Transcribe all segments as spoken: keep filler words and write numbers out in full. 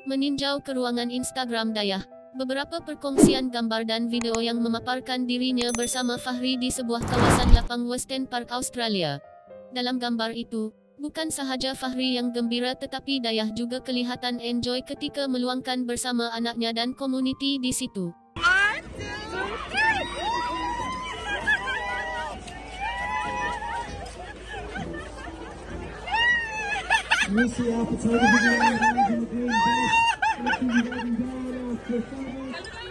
Meninjau ke ruangan Instagram Dayah, beberapa perkongsian gambar dan video yang memaparkan dirinya bersama Fahri di sebuah kawasan lapang Western Park Australia. Dalam gambar itu, bukan sahaja Fahri yang gembira tetapi Dayah juga kelihatan enjoy ketika meluangkan bersama anaknya dan komuniti di situ. Lucy, our photographer, in the green vest, looking heading down after Fahri.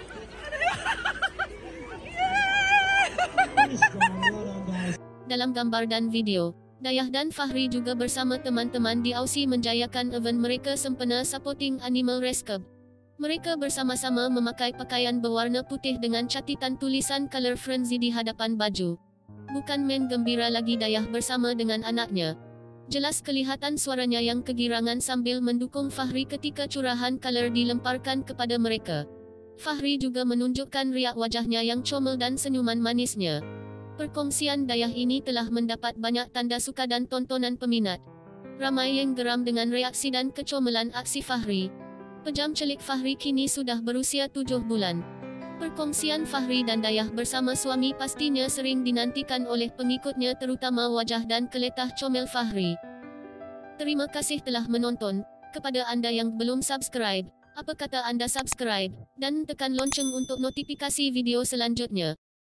Dalam gambar dan video, Dayah dan Fahri juga bersama teman-teman di Aussie menjayakan event mereka sempena Supporting Animal Rescue. Mereka bersama-sama memakai pakaian berwarna putih dengan catitan tulisan Colour Frenzy di hadapan baju. Bukan main gembira lagi Dayah bersama dengan anaknya. Jelas kelihatan suaranya yang kegirangan sambil mendukung Fahri ketika curahan color dilemparkan kepada mereka. Fahri juga menunjukkan riak wajahnya yang comel dan senyuman manisnya. Perkongsian Dayah ini telah mendapat banyak tanda suka dan tontonan peminat. Ramai yang geram dengan reaksi dan kecomelan aksi Fahri. Pejam celik Fahri kini sudah berusia tujuh bulan. Perkongsian Fahri dan Dayah bersama suami pastinya sering dinantikan oleh pengikutnya terutama wajah dan keletah comel Fahri. Terima kasih telah menonton. Kepada anda yang belum subscribe, apa kata anda subscribe, dan tekan lonceng untuk notifikasi video selanjutnya.